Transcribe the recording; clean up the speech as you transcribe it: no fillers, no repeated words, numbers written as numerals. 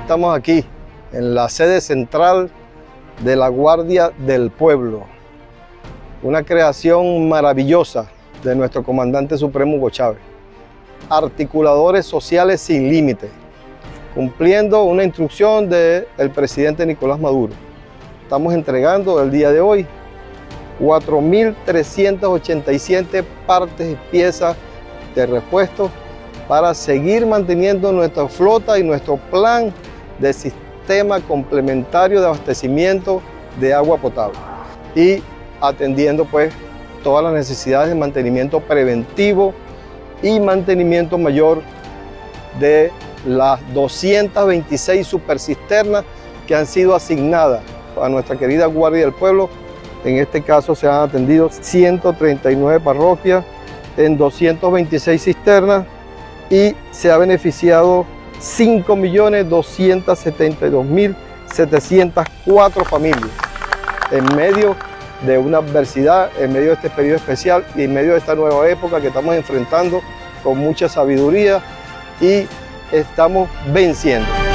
estamos aquí, en la sede central de la Guardia del Pueblo. Una creación maravillosa de nuestro comandante supremo Hugo Chávez. Articuladores sociales sin límite, cumpliendo una instrucción del presidente Nicolás Maduro. Estamos entregando el día de hoy 4.387 partes y piezas de repuesto para seguir manteniendo nuestra flota y nuestro plan de sistema complementario de abastecimiento de agua potable y atendiendo pues todas las necesidades de mantenimiento preventivo y mantenimiento mayor de las 226 supercisternas que han sido asignadas a nuestra querida Guardia del Pueblo. En este caso se han atendido 139 parroquias en 226 cisternas y se ha beneficiado 5.272.704 familias en medio de una adversidad, en medio de este periodo especial y en medio de esta nueva época que estamos enfrentando con mucha sabiduría y estamos venciendo.